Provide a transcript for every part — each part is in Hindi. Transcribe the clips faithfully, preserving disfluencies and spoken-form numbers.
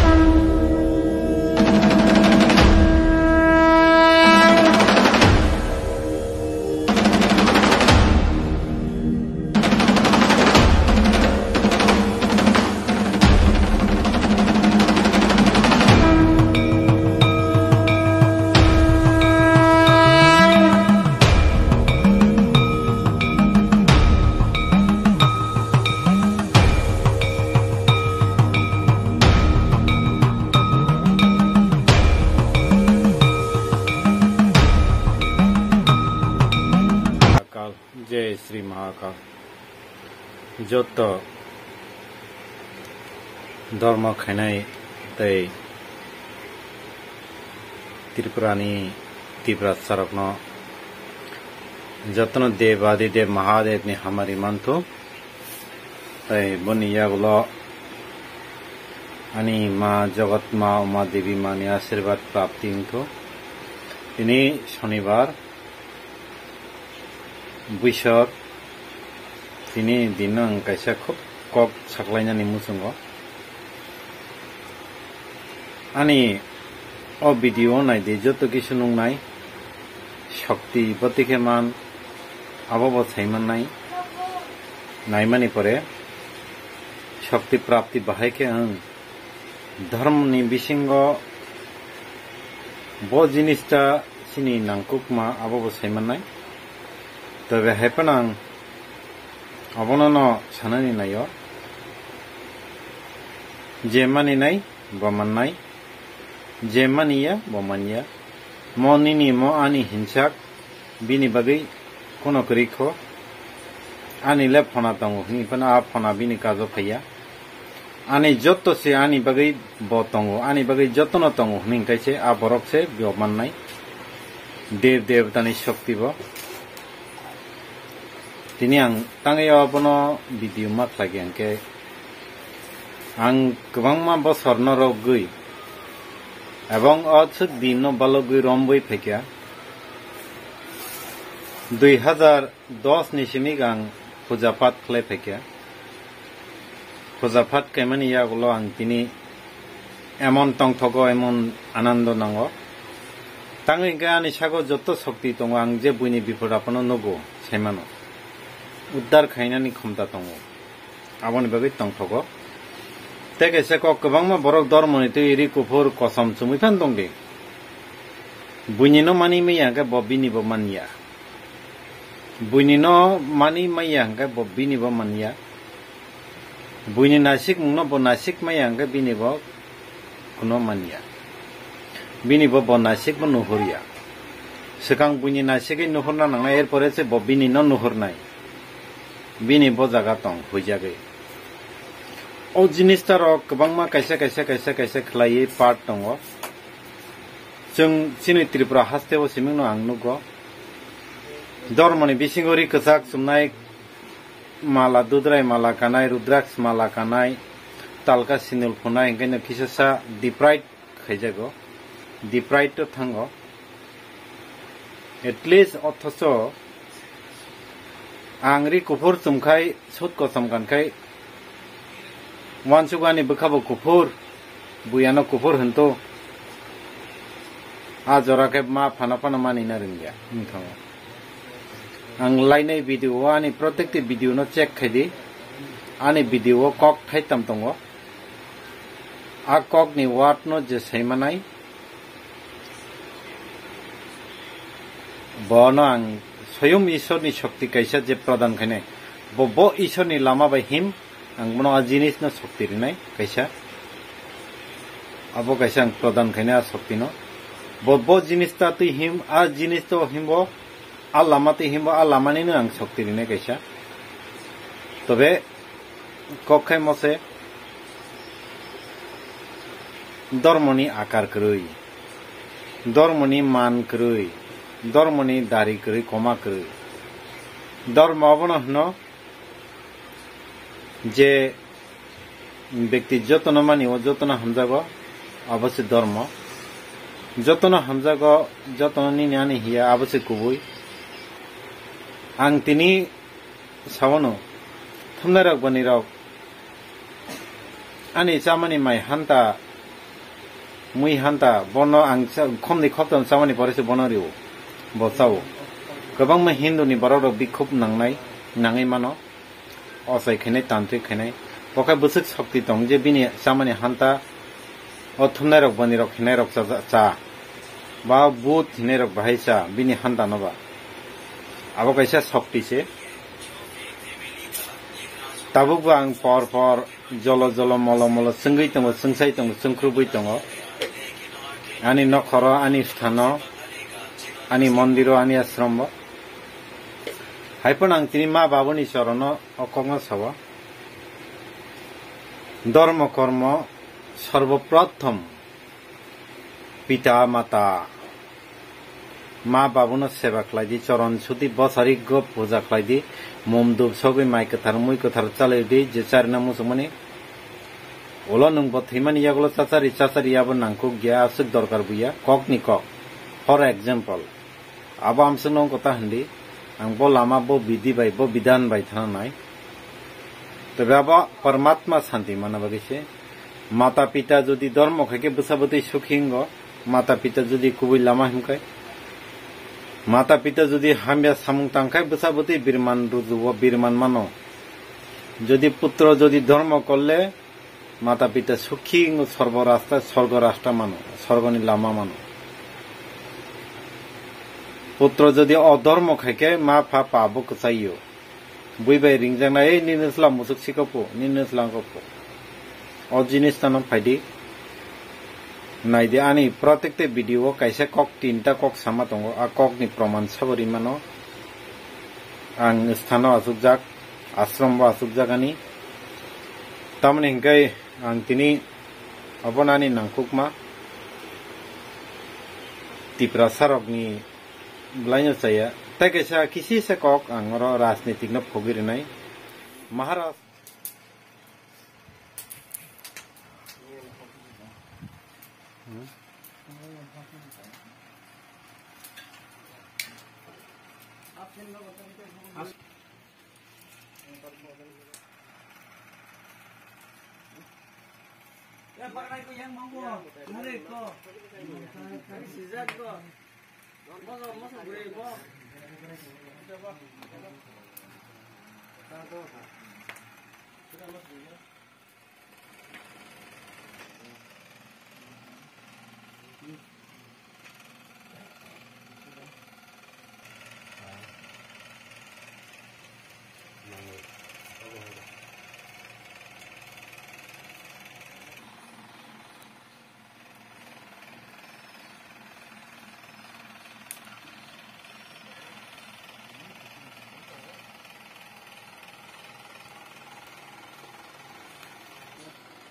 जय श्री महाकाल जत धर्म खानाय तै त्रिपुरानी तीव्र सरकन जतन देव आदिदेव महादेव नि हमारी मानथो तै बनि यागलो अनि माँ जगत माँ उमा देवी माँ नि आशीर्वाद प्राप्ति हुन्थो दिनै शनिबार बैसर दिनै दिन आं कायसा खुब कक साख्लायनानै मुसुंगो आनी अ भिडिअ नायदे जत किसु नंनाय शक्ति बतिके मान आबाबो सायमाननाय नायमानि परे शक्ति प्राप्ति बाहायके आं धर्मनि बिसिंगो बो जिनिसटा सिनि नांकुकमा आबाबो सायमाननाय तबे हेपनां अबननो साननि नायो जे मानिनाय बमाननाय जे मानिया बमानिया मनिनि म आनि हिंसाक बिनि बागै कोनो करिखो आनि ले फना दङ हिफना आ फना बिनि काजो फैया आनि जत्तो से आनि बागै ब दङ आनि बागै जत्तनो दङ हिंकायसे आ बरक से बमाननाय देव देवतानि शक्ति ब दिनै आं तांगायाव बनो भिडिअ मा खालागे आंके आं गोबां मा बसर न रगै एवं अथ दिन बालगै रमबै फैकिया दुई हजार दस नि सिमिगां पूजा पाठ खालाय फैकिया पूजा पाठ कैमानि यागलो आं दिनै एमन तंथगो एमन आनंद नांगो तांगैके आनि सागो जत्तो शक्ति दङ आं जे बुइनि बिपद आपनो नगो सेमानो उद्धार खायनानि क्षमता दङ आबनि बागै तंथगो तेगेसे को गोबांमा बरक धर्मनि तै इरि कुफुर कसम सुमिफान दं दे बुइनिनो मानि मैयाके बबिनिबो मानिया बुइनिनो मानि मैयाके बबिनिबो मानिया बुइनि नासिक मुनो ब नासिक मैयाके बिनिबो कुनो मानिया बिनिबो ब नासिक ब नुहुरिया सिगां बुइनि नासिकै नुहुरना नांनाय एरपरेसे बबिनिनो नुहुरनाय बिनि बजागा दं हुइजागै ओ जिनिसटार गोबांमा कायसे कायसे कायसे कायसे खलायै पार्ट दङ जों सिनि त्रिपुरा हास्तेव सिमिंनो आं नुगो धर्मनि बिसिंगरि कसाक सुमनाय माला दुद्राय माला कानाय रुद्राक्ष माला कानाय तालका सिनुल फुनाय ओंखायनो किसासा डिप्राइड खायजागो डिप्राइड तो थांगो एटलिस्ट अथस आंगरि कुफुर सुमखाय सुद कसम गानखाय वानसुगानि बखाबो कुफुर बुयानो कुफुर हन्तो आ जराके मा फाना फाना मानिना रोंगिया नोंथाङा आं लायनाय भिडिअ आनि प्रत्येकति भिडिअ न चेक खायदि आनि भिडिअ कक थायताम दङ आ ककनि वार्ड न जे सैमानाय बन आं स्वयं ईश्वरनि शक्ति कैसा जे प्रदान खायनाय बब ईश्वरनि लामा बाय हिम आं मनो आ जिनिस न शक्ति रिनाय कैसा अब कैसा आं प्रदान खायनाय आ शक्ति न बब जिनिस ता तै हिम आ जिनिस तो हिमबो आ लामा तै हिमबो आ लामानि न आं शक्ति रिनाय कैसा तबे कखाय मसे धर्मनि आकार करै धर्मनि मान करै धर्मनि दारि करै कमा करै धर्म अबन न जे व्यक्ति जतन मानिव जतन हमजागो अवश्य धर्म जतन हमजागो जतन निनानि हिया अवश्य कुबुय आं तिनि सावनो थमनारक बनिराव आनि चामानि माय हान्ता mui hanta bono ang khomni khopton samani porese bono riu bo chao gobang ma hindu ni borok rok bikhup nangnai nangai mano osai khenai tantri khenai pokai busuk shakti tong je bini samani hanta o thumnai rok bani rok khenai rok cha ba but hinai rok bahai cha bini hanta no ba abo kaisa shakti se tabuk ang por por jolo jolo molo molo sungui tongo sungsai tongo sungkrubui tongo ani nokhoro ani sthano ani mondiro ani ashram haipon ang tini ma babuni chorono okongo sabo dharma karma sarbopratham pita mata ma babuno seva khlaidi choron suti bosari go puja khlaidi mom dup sobe mai kathar mui kathar chalai di je charna musumani olo nung bo thimani yagolo chachari chachari yabo nangku gya asuk dorkar buya kok ni kok for example aba amsung kota handi ang bo lama bo vidhi bai bo bidhan bai thana nai to baba परमात्मा शांति माना बगेছে माता पिता যদি ধর্ম খাকে বসাবতে সুখিঙ্গ माता पिता যদি কুবই লামা হিমকায় माता पिता যদি হামিয়া সামুং তাংখায় বসাবতে বীরমান রুজুব বীরমান মানো যদি পুত্র যদি ধর্ম করলে माता पिता সুখিঙ্গ সর্ব রাস্তা স্বর্গ রাস্তা মানো স্বর্গনি লামা মানো পুত্র যদি অধর্ম খাকে মা ফা পাবো চাইও buibai ringjang na ei ninislam musuk sikopo ninislam kopo o jinis tano phaidi naidi ani protekte video kaisa kok tinta kok sama tongo a kok ni proman sabori mano ang sthano asukjak ashram ba asukjak ani tamne hingai ang tini abonani nangkukma tipra sarok ni blaino saya Taikasa kisi se kok ang ro rajnitik na phogir nai Maharashtra Ya pakai ko yang manggo. Mure ko. Sizat ko. Masa masa gue ko. Coba. Tahu. Sudah mas dulu.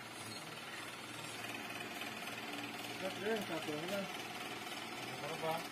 Satu, satu,